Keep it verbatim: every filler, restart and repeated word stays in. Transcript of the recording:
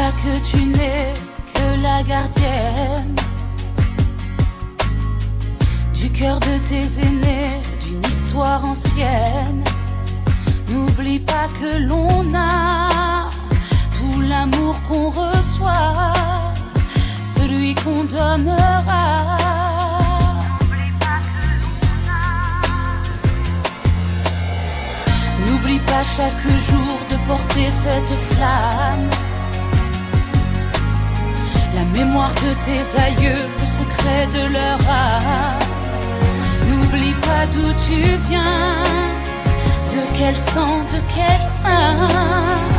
pas que tu n'es que la gardienne du cœur de tes aînés, d'une histoire ancienne. N'oublie pas que l'on a tout l'amour qu'on reçoit, celui qu'on donnera. N'oublie pas chaque jour de porter cette flamme, la mémoire de tes aïeux, le secret de leur âme. N'oublie pas d'où tu viens, de quel sang, de quel sein.